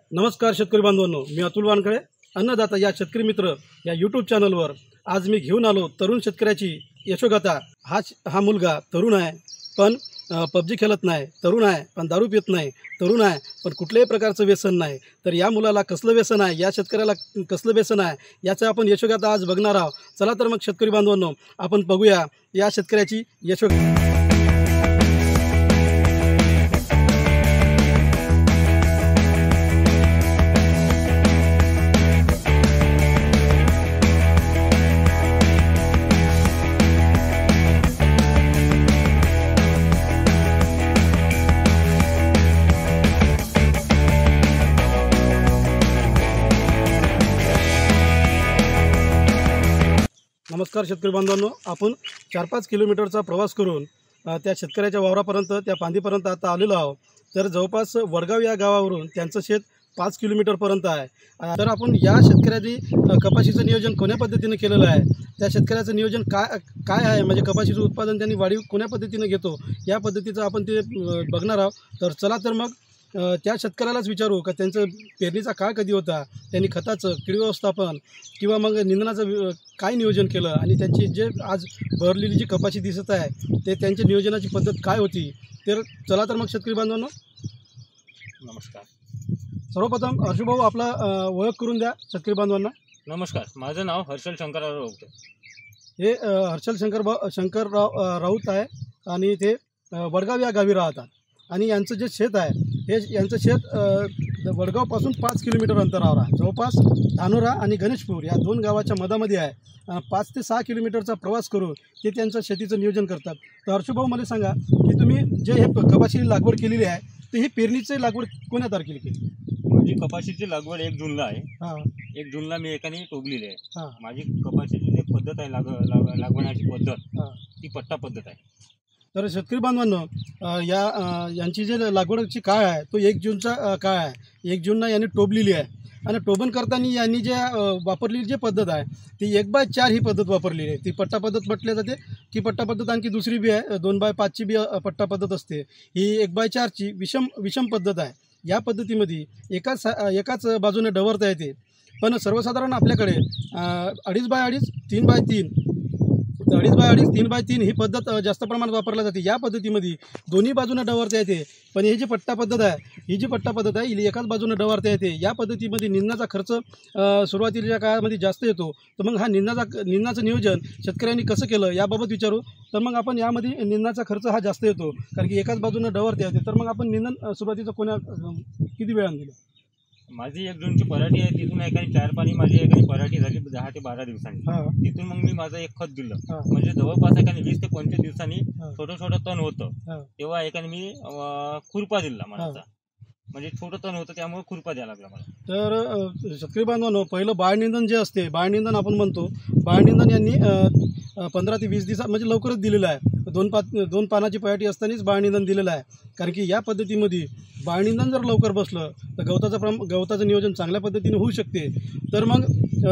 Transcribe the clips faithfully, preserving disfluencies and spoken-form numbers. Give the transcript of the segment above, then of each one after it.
नमस्कार शेतकरी बांधवांनो, मी अतुल वानखळे अन्नदाता या शेतकरी मित्र या यूट्यूब चॅनलवर आज मी घेऊन आलो तरुण शेतकऱ्याची यशोगाथा। हा हा मुलगा तरुण आहे पण पबजी खेळत नाही, तरुण आहे पण दारू पित नाही, तरुण आहे पण कुठल्याही प्रकारचं व्यसन नाही। तर या मुलाला कसलं व्यसन आहे, या शेतकऱ्याला कसलं व्यसन आहे, याचं आपण यशोगाथा आज बघणार आहोत। चला तर मग शेतकरी बांधवांनो, आपण बघूया या शेतकऱ्याची यशोगाथा। नमस्कार शेतकरी बांधवांनो, आपण चार पाच किलोमीटरचा प्रवास करून त्या शेतकऱ्याच्या वावरापर्यंत त्या पांदीपर्यंत आता आलेलो आहोत। तर जवळपास वडगाव या गावावरून त्यांचं शेत पाच किलोमीटरपर्यंत आहे। तर आपण या शेतकऱ्याची कपाशीचं नियोजन कोण्या पद्धतीने केलेलं आहे, त्या शेतकऱ्याचं नियोजन काय काय आहे, म्हणजे कपाशीचं उत्पादन त्यांनी वाढीव कोण्या पद्धतीने घेतो, या पद्धतीचं आपण ते बघणार आहोत। तर चला तर मग त्या शेतकऱ्यालाच विचारू का त्यांचं पेरणीचा काळ कधी होता, त्यांनी खताचं कीड व्यवस्थापन किंवा मग निंदनाचं काय नियोजन केलं आणि त्यांची जे आज भरलेली जी कपाशी दिसत आहे ते त्यांच्या नियोजनाची पद्धत काय होती। तर चला तर मग शेतकरी बांधवांनो, नमस्कार। सर्वप्रथम हर्षभाऊ आपला ओळख करून द्या शेतकरी बांधवांना। नमस्कार, माझं नाव हर्षल शंकरराव राऊत आहे। हे हर्षल शंकर शंकरराव राऊत आहे आणि ते वडगाव या गावी राहतात आणि यांचं जे शेत आहे हे यांचं शेत वडगावपासून पाच किलोमीटर अंतरावर आहे। जवळपास धानोरा आणि गणेशपूर या दोन गावाच्या मधामध्ये आहे। पाच ते सहा किलोमीटरचा प्रवास करून ते त्यांचं शेतीचं नियोजन करतात। तर हर्षभाऊ मला सांगा की तुम्ही जे हे कपाशी लागवड केलेली आहे तर ही पेरणीची लागवड कोण्या तारखेला केली? माझी कपाशीची लागवड एक जूनला आहे। हां, एक जूनला मी एकाने टोकलेली आहे। हां, माझी कपाशीची जी पद्धत आहे लाग लाग लागवण्याची पद्धत हां। ती पट्टा पद्धत आहे। तर शेतकरी बांधवांनो, या यांची जे लागवडची काळ आहे तो एक जूनचा काळ आहे। एक जूनला यांनी टोबलेली आहे आणि टोबन करताना यांनी जे वापरलेली जी पद्धत आहे ती एक बाय चार ही पद्धत वापरलेली आहे। ती पट्टा पद्धत म्हटली जाते की पट्टा पद्धत आणखी दुसरी बी आहे, दोन बाय पाचची बी पट्टा पद्धत असते। ही एक बाय चारची विषम विषम पद्धत आहे। या पद्धतीमध्ये एकाच एकाच बाजूने डवरता येते, पण सर्वसाधारण आपल्याकडे अडीच बाय अडीच, तीन बाय तीन अडीच बाय अडीच तीन बाय तीन ही पद्धत जास्त प्रमाणात वापरली जाते। या पद्धतीमध्ये दोन्ही बाजूने डवरता येते, पण ही जी पट्टा पद्धत आहे ही जी पट्टा पद्धत आहे ही एकाच बाजूने डवरता येते। या पद्धतीमध्ये निंदनाचा खर्च सुरुवातीच्या काळामध्ये जास्त येतो। तर मग हा निंदनाचा निंदनाचं नियोजन शेतकऱ्यांनी कसं केलं याबाबत विचारू। तर मग आपण यामध्ये निंदनाचा खर्च हा जास्त येतो कारण की एकाच बाजूने डवरता येते। तर मग आपण निंदन सुरुवातीचं कोण्या किती वेळानं दिलं? माझी एक जूनची पराठी आहे, तिथून एकाने चार पाणी माझी एकाने पराठी झाली दहा ते बारा दिवसांनी। तिथून मग मी माझं एक खत दिलं, म्हणजे जवळपास एकाने वीस ते पंचवीस दिवसांनी छोटं छोटं तण होतं, तेव्हा एकाने मी खुरपा दिला म्हणायचा, म्हणजे छोटं तण होतं त्यामुळे खुरपा द्यायला लागला मला। तर शेतकरी बांधवांनो, पहिलं बाळनिंदन जे असते, बाळनिंदन आपण म्हणतो, बाळनिंदन यांनी पंधरा ते वीस दिवसात म्हणजे लवकरच दिलेलं आहे। दोन पा दोन पानाची पयाटी असतानाच बाळनिंदन दिलेलं आहे, कारण की या पद्धतीमध्ये बाळनिंदन जर लवकर बसलं तर गवताचं प्रम गवताचं नियोजन चांगल्या पद्धतीने होऊ शकते। तर मग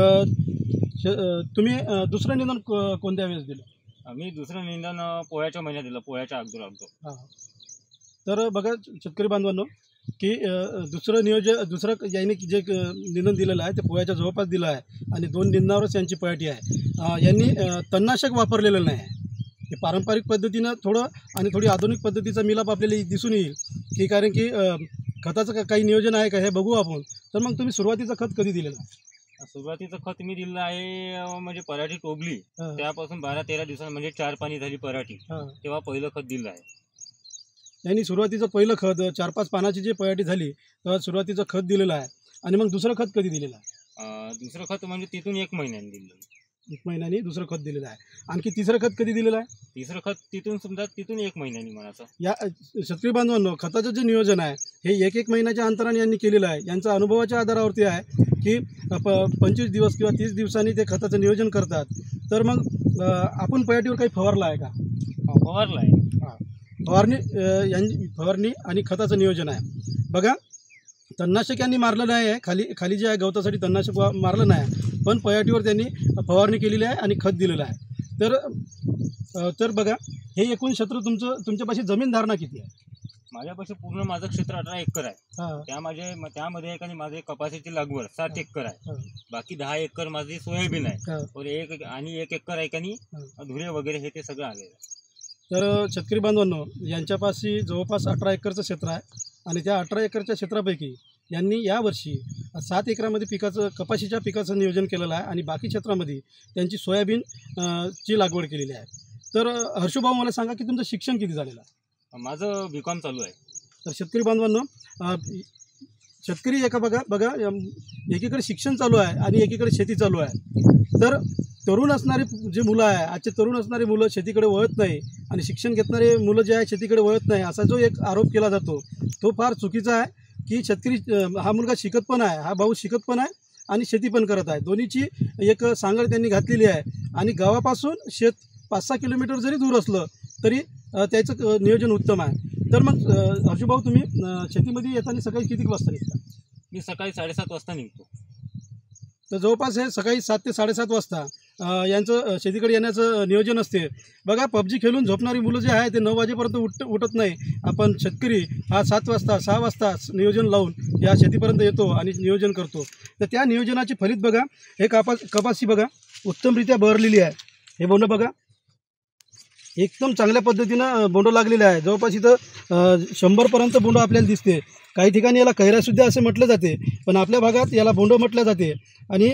तुम्ही दुसरं निंदन कोणत्या वेळेस दिलं? मी दुसरं निंदन पोळ्याच्या महिन्यात दिलं, पोळ्याच्या अगोदर अगोदर। हां, तर बघा शेतकरी बांधवांनो की दुसरं नियोजन दुसरं यांनी जे निंदन दिलेलं आहे ते पोळ्याच्या जवळपास दिलं आहे आणि दोन निंदनावरच यांची पयाटी आहे। यांनी तणनाशक वापरलेलं नाही आहे। हे पारंपरिक पद्धतीनं थोडं आणि थोडी आधुनिक पद्धतीचा मिलाप आपल्याला दिसून येईल की, कारण की खताचं काही नियोजन आहे का हे बघू आपण। तर मग तुम्ही सुरुवातीचं खत कधी दिलेलं आहे? सुरुवातीचं खत मी दिलं आहे म्हणजे पराठी टोबली त्यापासून बारा तेरा दिवसांनी, म्हणजे चार पाणी झाली पराठी, तेव्हा पहिलं खत दिलं आहे। यांनी सुरुवातीचं पहिलं खत चार पाच पानाची जी पयाटी झाली तेव्हा सुरुवातीचं खत दिलेलं आहे आणि मग दुसरं खत कधी दिलेलं आहे? दुसरं खत म्हणजे तिथून एक महिन्याने दिलं, एक महिन्यानी दुसरं खत दिलेलं आहे। आणखी तिसरं खत कधी दिलेलं आहे? तिसरं खत तिथून समजा तिथून एक महिन्यानी म्हणायचं। या शेतकरी बांधवांनो, खताचं जे नियोजन आहे हे एक एक महिन्याच्या अंतराने यांनी केलेलं आहे। यांचा अनुभवाच्या आधारावरती आहे की प पंचवीस दिवस किंवा तीस दिवसांनी ते खताचं नियोजन करतात। तर मग आपण पयाटीवर काही फवारला आहे का? फवारला आहे। हां, फवारणी यांनी फवारणी आणि खताचं नियोजन आहे। बघा, तणनाशक यांनी मारलं नाही आहे, खाली खाली जे आहे गवतासाठी तणनाशक मारलं नाही, पण पयाटीवर त्यांनी फवारणी केलेली आहे आणि खत दिलेलं आहे। तर तर बघा, हे एकूण क्षेत्र तुमचं तुमच्यापाशी जमीन धारणा किती आहे? माझ्यापाशी पूर्ण माझं क्षेत्र अठरा एकर आहे. हा त्या माझे त्यामध्ये एकाने माझे कपाशीची लागवड सात एकर आहे. हा. बाकी दहा एकर माझी सोयाबीन आहे. हा. और एक आणि एक एकर एकानी धुळे वगैरे हे ते सगळं आलेलं आहे. तर शेतकरी बांधवांनो, यांच्यापाशी जवळपास अठरा एकरचं क्षेत्र आहे आणि त्या अठरा एकरच्या क्षेत्रापैकी यांनी यावर्षी सात एकरामध्ये पिकाचं कपाशीच्या पिकाचं नियोजन केलेलं आहे आणि बाकी क्षेत्रामध्ये त्यांची सोयाबीन अ, ची लागवड केलेली आहे. तर अ, हर्षभाऊ, मला सांगा की तुमचं शिक्षण किती झालेलं आहे? माझं बी कॉम चालू आहे. तर शेतकरी बांधवांनो, अ, शेतकरी एका बघा बघा अम, एकीकडे शिक्षण चालू आहे आणि एकीकडे शेती चालू आहे. तर तरुण असणारे जे मुलं आहे, आजचे तरुण असणारे मुलं शेतीकडे वळत नाही आणि शिक्षण घेतणारे मुलं जे आहे शेतीकडे वळत नाही, असा जो एक आरोप केला जातो तो फार चुकीचा आहे. की शेतकरी अ, हा मुलगा शिकत पण आहे, हा भाऊ शिकत पण आहे आणि शेती पण करत आहे. दोन्हीची एक सांगड त्यांनी घातलेली आहे आणि गावापासून शेत पाच सहा किलोमीटर जरी दूर असलं तरी अ, त्याचं अ, नियोजन उत्तम आहे. तर मग अ, हर्षभाऊ, तुम्ही अ, शेतीमध्ये येताना सकाळी किती वाजता निघता? मी सकाळी साडेसात वाजता निघतो. तर जवळपास हे सकाळी सात ते साडेसात वाजता अ, यांचं अ, शेतीकडे येण्याचं नियोजन असते. बघा, पबजी खेळून झोपणारी मुलं जे आहे ते नऊ वाजेपर्यंत उठ उठत नाही. आपण शेतकरी हा सात वाजता सहा वाजता नियोजन लावून या शेतीपर्यंत येतो आणि नियोजन करतो. तर त्या नियोजनाची फलित बघा, हे कापास कपाशी बघा उत्तमरित्या बहरलेली आहे. हे बोंड बघा एकदम चांगल्या पद्धतीनं बोंड लागलेलं आहे. जवळपास इथं शंभरपर्यंत बोंड आपल्याला दिसते. काही ठिकाणी याला कैऱ्यासुद्धा असे म्हटलं जाते, पण आपल्या भागात याला बोंड म्हटलं जाते. आणि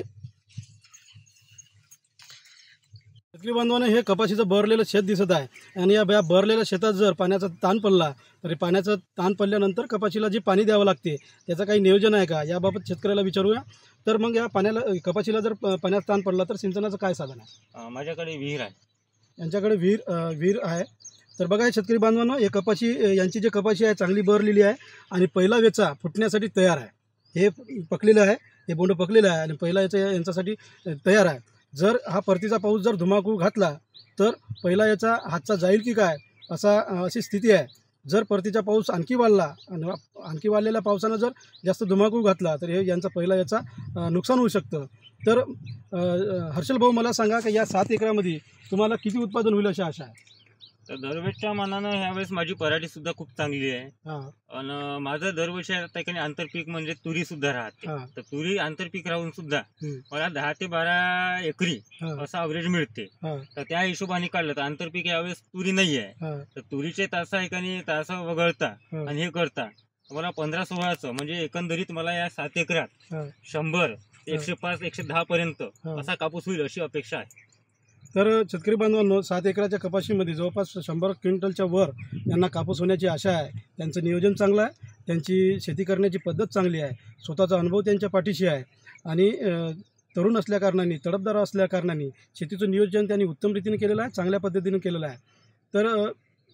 शेतकरी बांधवांनो, हे कपाशीचं बहरलेलं शेत दिसत आहे आणि या या बहरलेल्या शेतात जर पाण्याचा ताण पडला तर पाण्याचा ताण पडल्यानंतर कपाशीला जे पाणी द्यावं लागते त्याचं काही नियोजन आहे का, याबाबत शेतकऱ्याला विचारूया. तर मग या पाण्याला कपाशीला जर पाण्याचा ताण पडला तर सिंचनाचं काय साधन आहे? माझ्याकडे विहीर आहे. यांच्याकडे विहीर विहीर आहे. तर बघा शेतकरी बांधवांनो, हे कपाशी यांची जे कपाशी आहे चांगली बहरलेली आहे आणि पहिला वेचा फुटण्यासाठी तयार आहे. हे पकलेलं आहे, हे बोंड पकलेलं आहे आणि पहिला याचा यांच्यासाठी तयार आहे. जर हा परतीचा पाऊस जर धुमाकूळ घातला तर पहिला याचा हातचा जाईल की काय, असा अशी स्थिती आहे. जर परतीचा पाऊस आणखी वाढला आणि आणखी वाढलेल्या पावसानं जर जास्त धुमाकूळ घातला तर हे यांचा पहिला याचा नुकसान होऊ शकतं. तर हर्षल भाऊ, मला सांगा की या सात एकरामध्ये तुम्हाला किती उत्पादन होईल अशी आशा आहे? तर दरवेळच्या मानानं ह्यावेळेस माझी पराठी सुद्धा खूप चांगली आहे. आणि माझं दरवर्षी ठिकाणी आंतरपीक म्हणजे तुरी सुद्धा राहते. तर तुरी आंतरपीक राहून सुद्धा मला दहा ते बारा एकरी असं अवरेज मिळते. तर त्या हिशोबाने काढलं तर आंतरपीक यावेळेस तुरी नाही आहे. तर तुरीचे तास एकाने तास वगळता आणि हे करता मला पंधरा सोळाचं म्हणजे एकंदरीत मला या सात एकरात शंभर एकशे पाच एकशे दहा पर्यंत असा कापूस होईल अशी अपेक्षा आहे. तर शेतकरी बांधवांनो, सात एकराच्या कपाशीमध्ये जवळपास शंभर क्विंटलच्या वर यांना कापूस होण्याची आशा आहे. त्यांचं नियोजन चांगलं आहे, त्यांची शेती करण्याची पद्धत चांगली आहे, स्वतःचा अनुभव त्यांच्या पाठीशी आहे आणि तरुण असल्याकारणाने, तडफदार असल्याकारणाने शेतीचं नियोजन त्यांनी उत्तम रीतीने केलेलं आहे, चांगल्या पद्धतीने केलेलं आहे. तर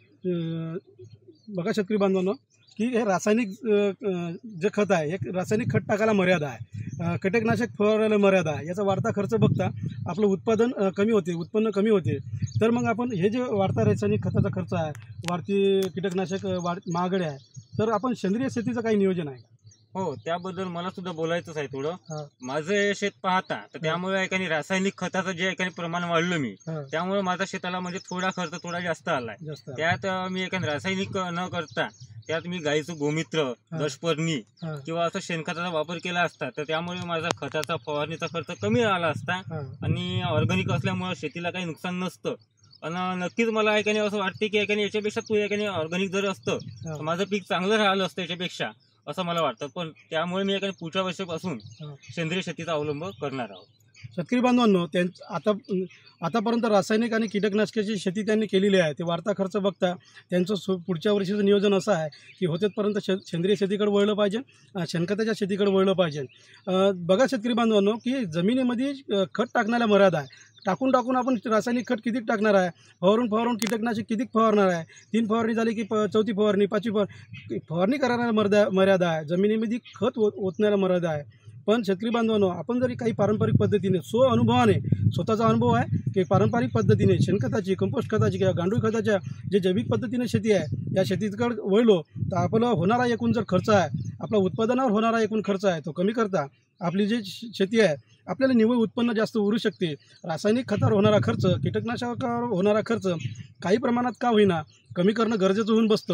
बघा शेतकरी बांधवांनो, की हे रासायनिक जे खत आहे, हे रासायनिक खत टाकायला मर्यादा आहे, कीटकनाशक फवारायला मर्यादा आहे. याचा वाढता खर्च बघता आपलं उत्पादन कमी होते, उत्पन्न कमी होते. तर मग आपण हे जे वाढता रासायनिक खताचा खर्च आहे, वाढती कीटकनाशक वाढ महागडे आहे, तर आपण सेंद्रिय शेतीचं काही नियोजन आहे? हो, त्याबद्दल मला सुद्धा बोलायचंच आहे थोडं. माझं हे शेत पाहता तर त्यामुळे एकाने रासायनिक खताचं जे एकाने प्रमाण वाढलं मी, त्यामुळे माझ्या शेताला म्हणजे थोडा खर्च थोडा जास्त आलाय. त्यात मी एकाने रासायनिक न करता त्यात मी गाईचं गोमित्र, दशपर्णी किंवा असं शेणखताचा वापर केला असता तर त्यामुळे माझा खताचा फवारणीचा खर्च कमी आला असता आणि ऑर्गॅनिक असल्यामुळे शेतीला काही नुकसान नसतं. आणि नक्कीच मला एकाने असं वाटते की एकाने याच्यापेक्षा तू एकाने ऑर्गॅनिक जर असतं तर माझं पीक चांगलं राहिलं असतं याच्यापेक्षा, असं मला वाटतं. पण त्यामुळे मी एकाने पुढच्या वर्षापासून सेंद्रिय शेतीचा अवलंब करणार आहोत. शेतकरी बांधवांनो, त्यां आता आतापर्यंत रासायनिक आणि कीटकनाशकाची शेती त्यांनी केलेली आहे. ते वाढता खर्च बघता त्यांचं सु पुढच्या वर्षीचं नियोजन असं आहे की होतेपर्यंत शे सेंद्रिय शेतीकडे वळलं पाहिजे, शेणखताच्या शेतीकडे वळलं पाहिजे. बघा शेतकरी बांधवांनो, की जमिनीमध्ये खत टाकण्याला मर्यादा आहे. टाकून टाकून आपण रासायनिक खत किती टाकणार आहे, फवारून फवारून कीटकनाशक किती फवारणार आहे. तीन फवारणी झाली की प चौथी फवारणी, पाचवी फवार फवारणी करण्याला मर्यादा मर्यादा आहे. जमिनीमध्ये खत ओ ओतण्याला मर्यादा आहे. पण शेतकरी बांधवांनो, आपण जरी काही पारंपरिक पद्धतीने स्व अनुभवाने, स्वतःचा अनुभव आहे की पारंपरिक पद्धतीने शेणखताची, कंपोस्ट खताची किंवा गांडूळ खताच्या जे जैविक पद्धतीने शेती आहे या शेतीकडे वळलो तर आपला होणारा एकूण जर खर्च आहे, आपला उत्पादनावर होणारा एकूण खर्च आहे तो कमी करता आपली जी शेती आहे आपल्याला निव्वळ उत्पन्न जास्त उरू शकते. रासायनिक खतावर होणारा खर्च, कीटकनाशकावर होणारा खर्च काही प्रमाणात का होईना कमी करणं गरजेचं होऊन बसतं.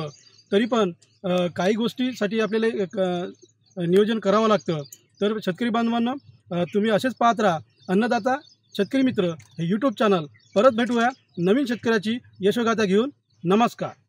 तरी पण अ, काही गोष्टीसाठी आपल्याला एक अ, नियोजन करावं लागतं. तर शेतकरी बांधवांनो, अ, तुम्ही असेच पाहत राहा अन्नदाता शेतकरी मित्र हे यूट्यूब चॅनल. परत भेटूया नवीन शेतकऱ्याची यशोगाथा घेऊन. नमस्कार.